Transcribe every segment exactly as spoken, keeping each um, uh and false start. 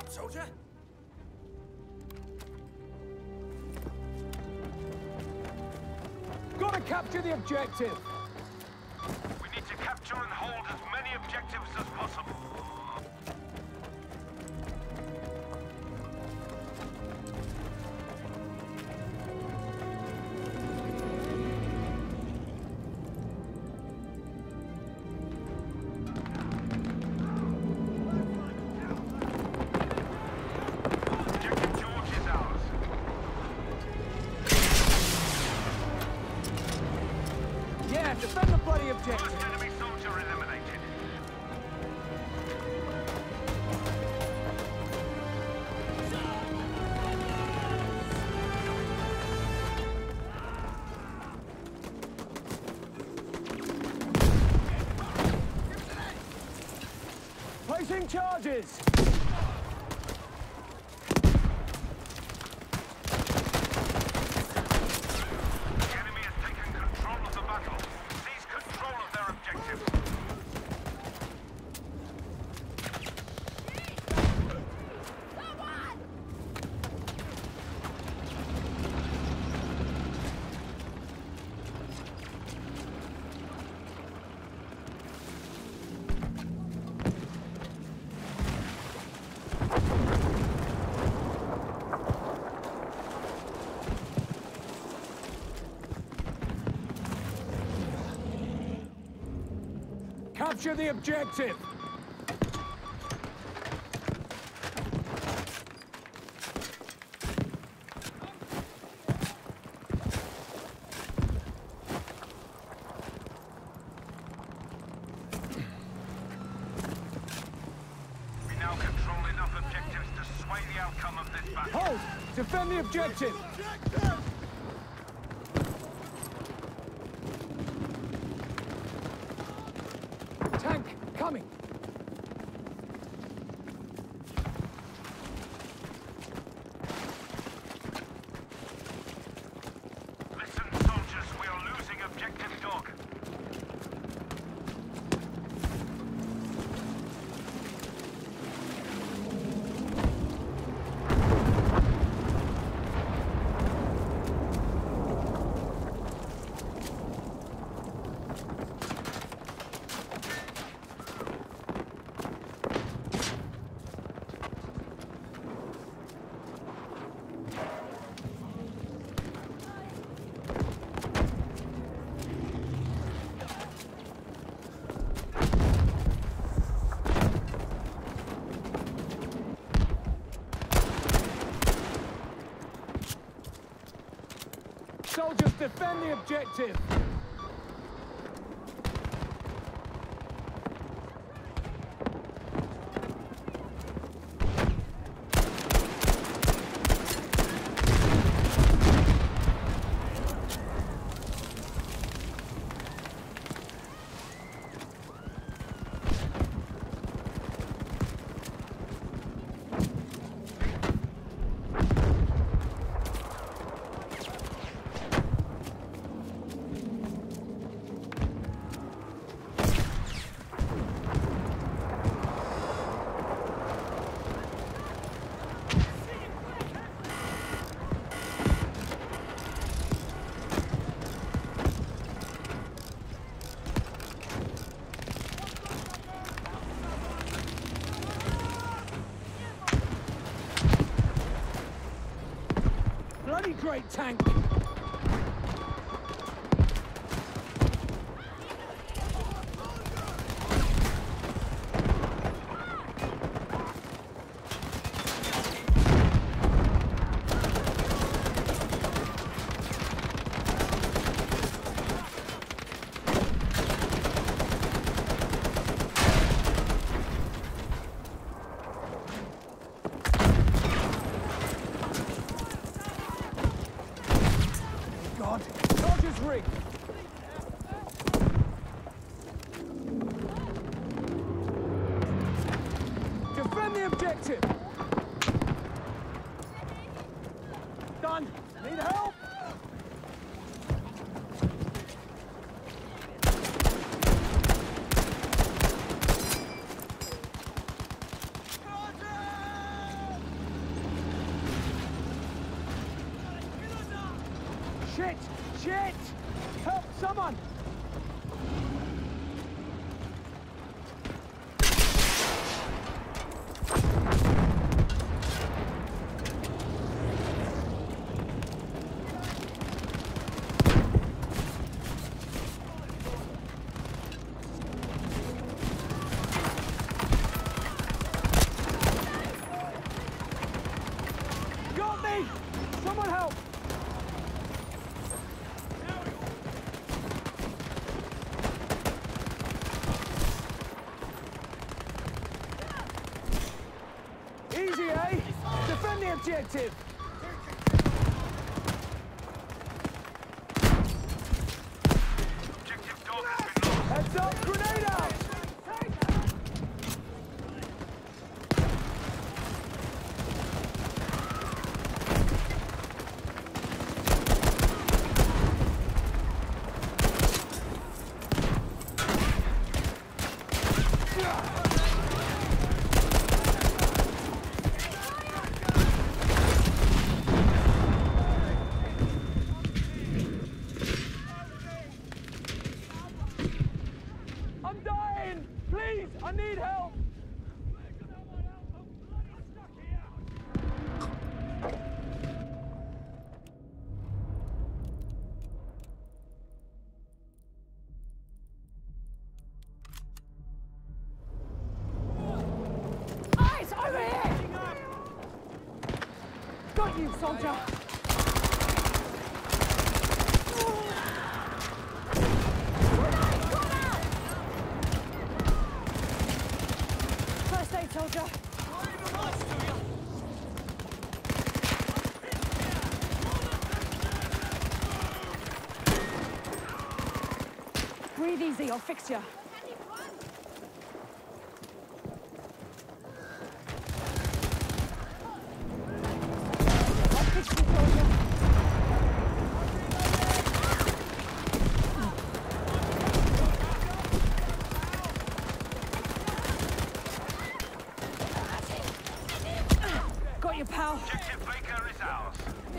up, soldier? Gotta capture the objective! We need to capture and hold as many objectives as possible. Objective George is ours. Yeah, defend the bloody objective! First enemy soldier eliminated. Placing charges! The enemy has taken control of the battle. Seize control of their objective. Capture the objective! We now control enough objectives to sway the outcome of this battle. Hold! Defend the objective! Tank, coming! Listen, soldiers, we are losing objective dog. Soldiers, defend the objective! Bloody great tank! Help, someone! Got me! Someone help! Easy, eh? Defend the objective! Objective dog has been lost. Heads up, grenade out! I'm dying! Please, I need help! Eyes over here! Got you, soldier! Grenade, come out! First aid, soldier. Breathe easy, I'll fix you. I'll fix you, soldier. Got you, pal. Objective Baker is ours.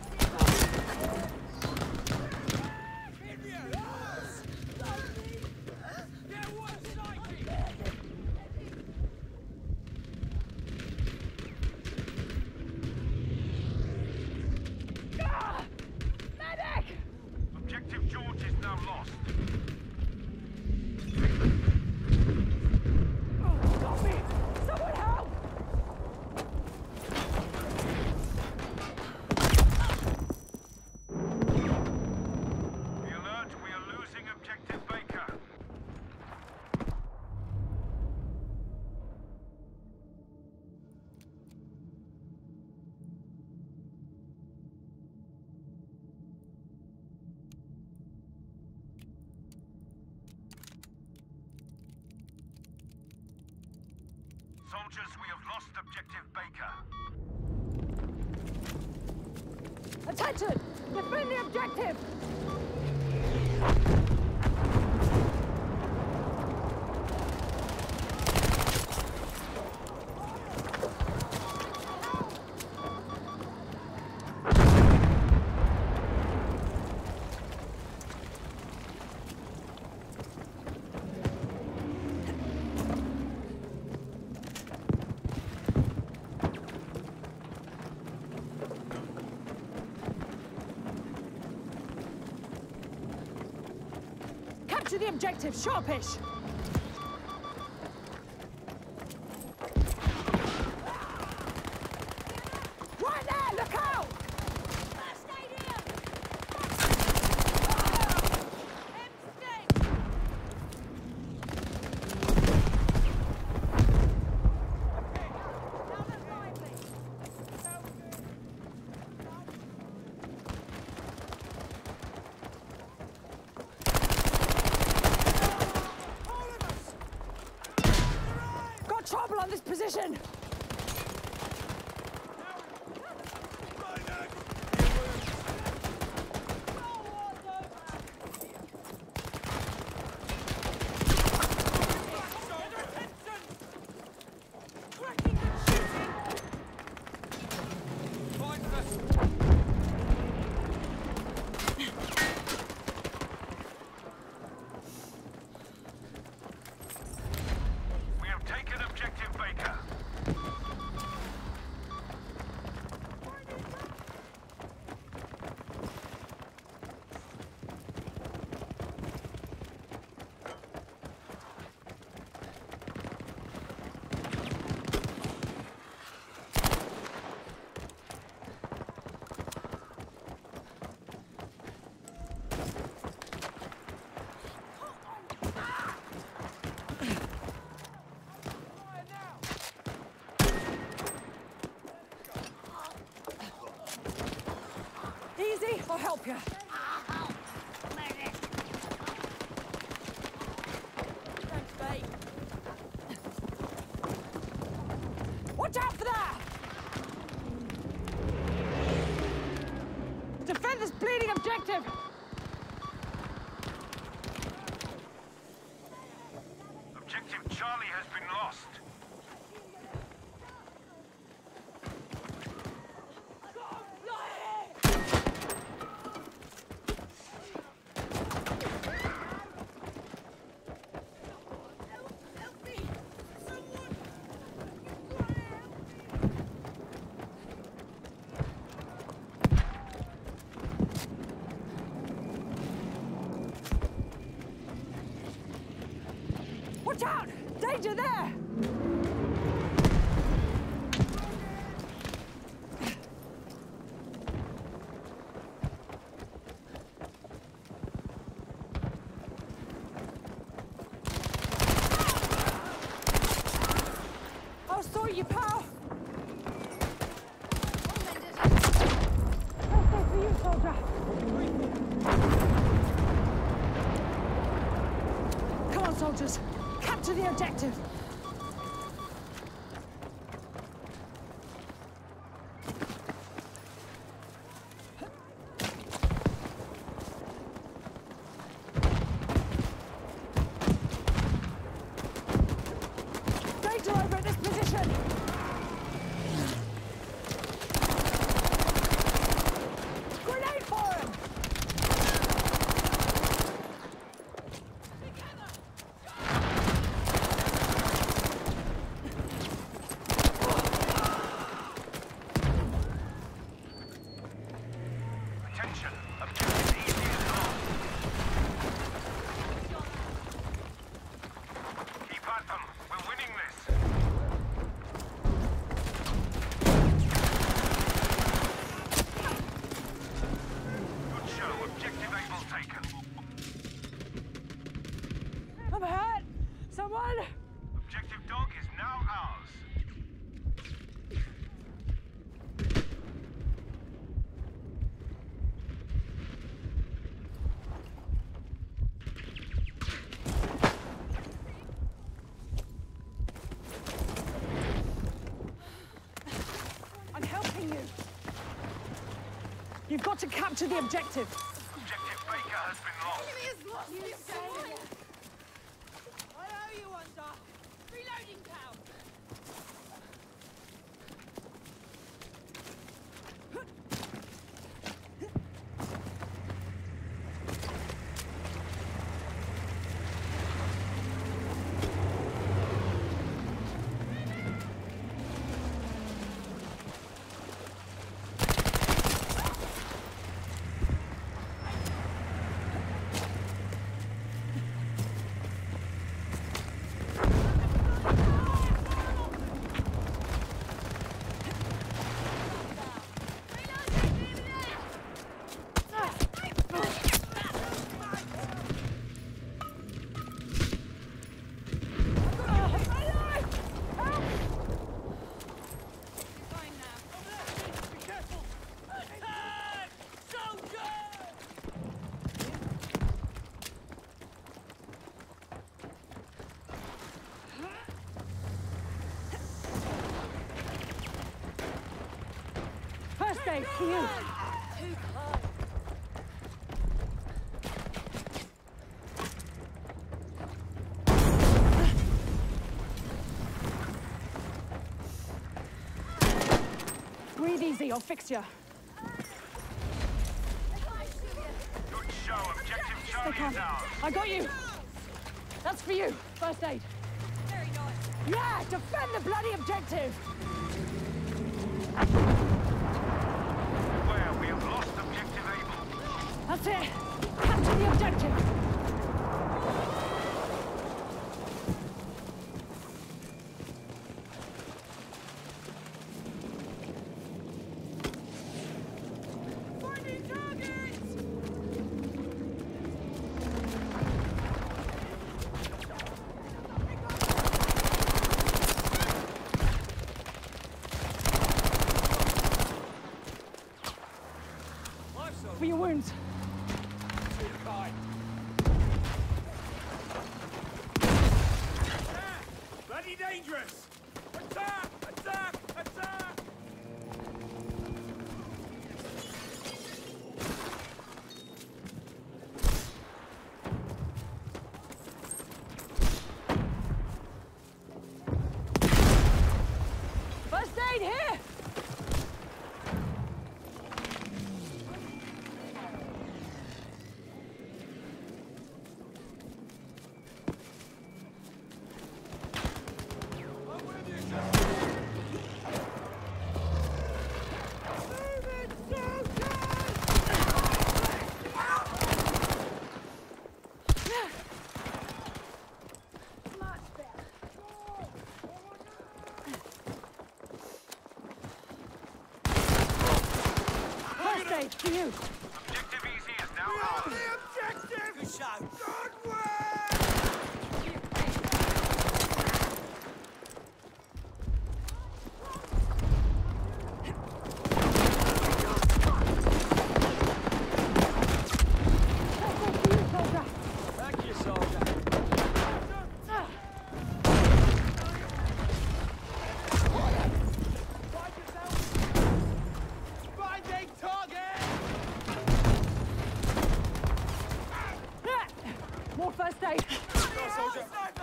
Ah! Medic! Objective George is now lost. Oh, got me! Someone help! Be alert, we are losing Objective Baker. Soldiers, we have lost Objective Baker. Attention! Defend the objective! Capture the objective, sharpish! Right there, look out! First aid here! Got trouble on this position! help you. Thanks, mate. Watch out for that! Defend this bleeding objective! Objective Charlie has been lost. Watch out! Danger there! I'll sort you, pal! Birthday for you, soldier! Come on, soldiers! Capture the objective! Danger over at this position! Grenade for him! Attention, objective easy is lost. Keep at them, we're winning this. Good show, objective Able taken. I'm hurt! Someone! Objective Dog is now ours. I'm helping you! You've got to capture the objective! Objective Baker has been lost. I owe you one, Doc! Reloading, pal! First aid for you! Breathe easy, I'll fix you. Good show, objective Stay Charlie calm. is ours. I got you! That's for you, first aid. Very nice. Yeah, defend the bloody objective! Where we have lost objective Able. That's it! Capture the objective! Finding targets! For your wounds. Mighty dangerous! Attack! Attack! Attack! First aid here! To you. Objective easy is now ours. The objective! Good shot. Good work! Back to you, soldier. Finding target! More first aid. Go, soldier!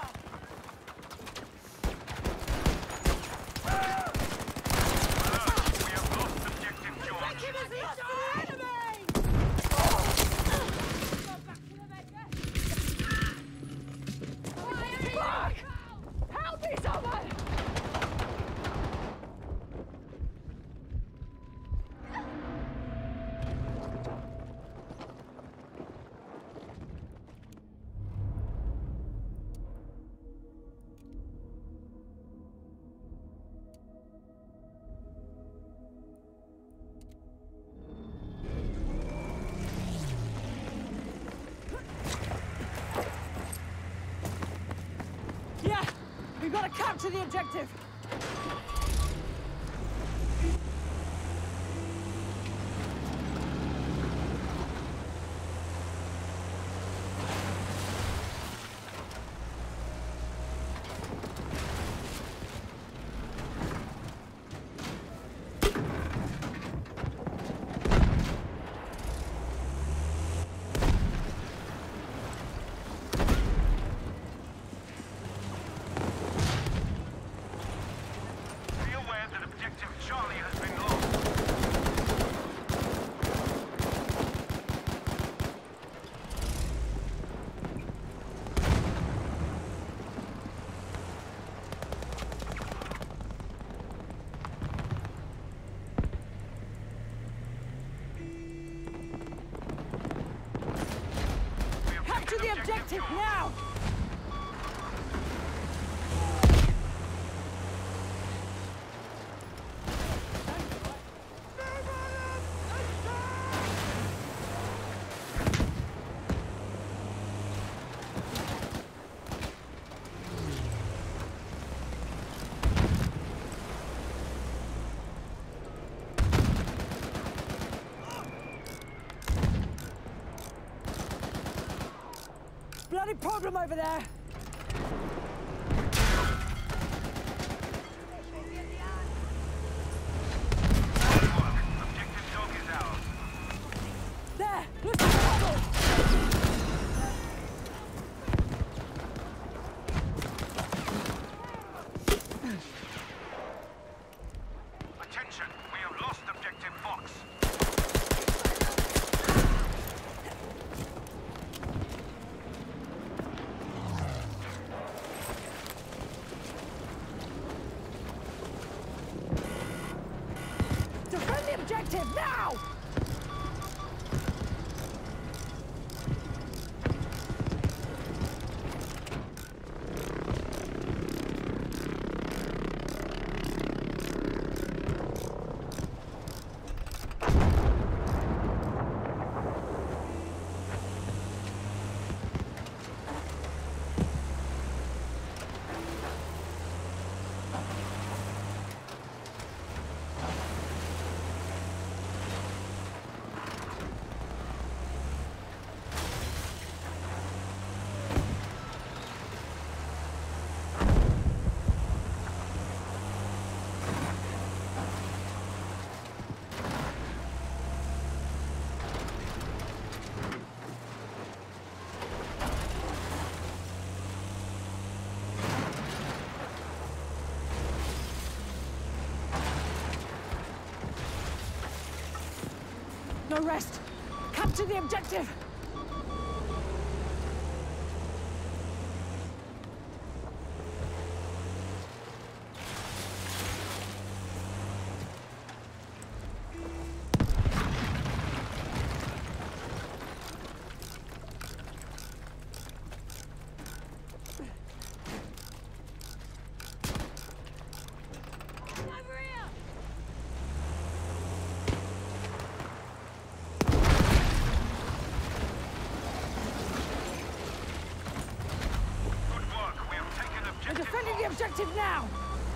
We have lost objective George. Fuck! Help me, someone! Yeah! We've got to capture the objective! Be aware that objective Charlie has been lost. We have Capture taken the objective George. now! Bloody problem over there! Objective dog is ours. There! Look at the bubble! Attention, we have lost objective Fox. Defend the objective now! no rest. Capture the objective. Over here! Good work. We have taken We're objective. defending the objective now.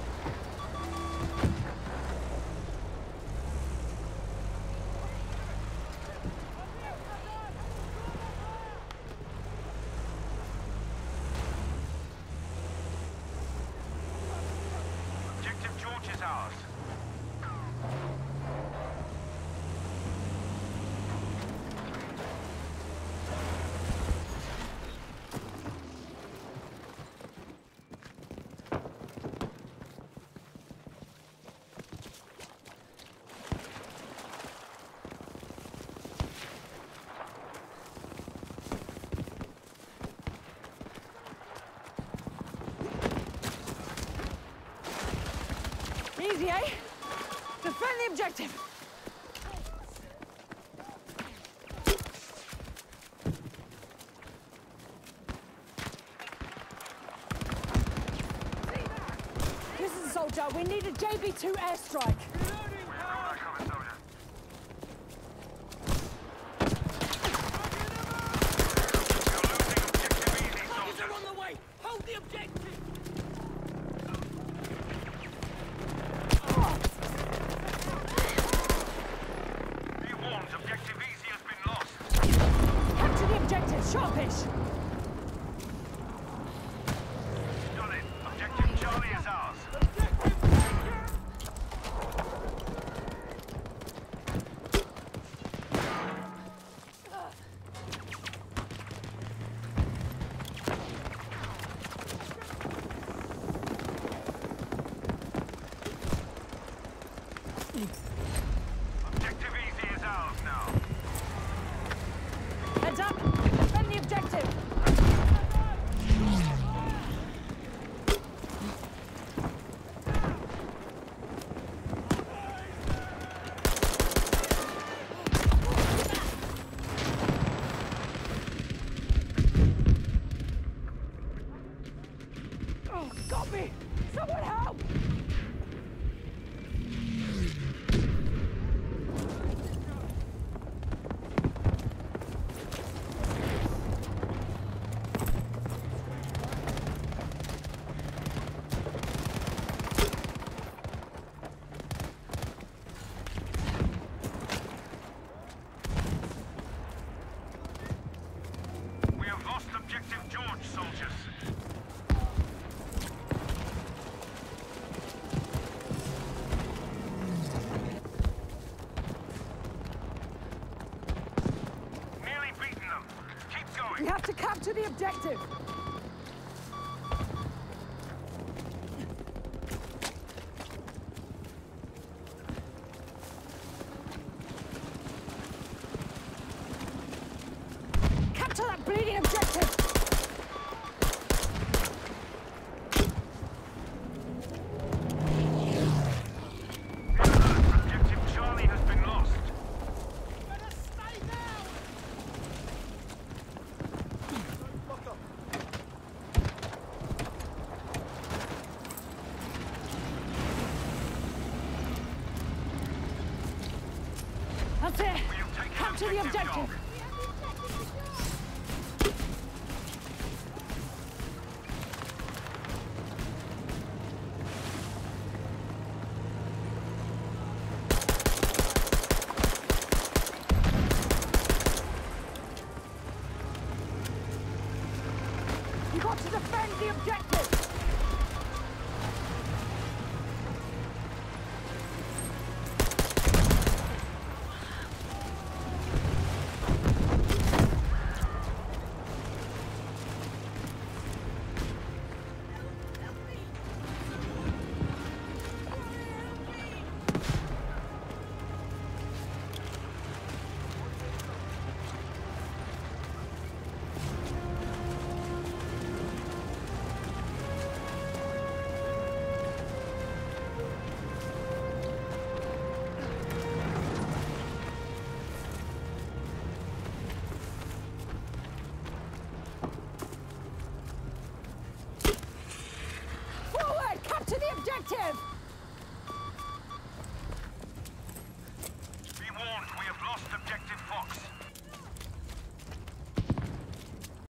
Objective George is ours. Easy, eh? Defend the objective. Listen, soldier, we need a J B two airstrike. We know that coming, soldier. You're losing objective easy, Targets are soldier. on the way! Hold the objective! Be warned, objective easy has been lost. Capture the objective, sharpish. Done it. Objective Charlie is ours. Objective easy is ours now. Heads up, defend the objective. Oh, got me! Someone help! We have lost objective George, soldiers. Nearly beaten them. Keep We going. have to capture the objective. Capture that bleeding objective. Be alert. Objective Charlie has been lost. Better stay down! That's it. We have taken Capture the objective objective. York. You got to defend the objective. objective!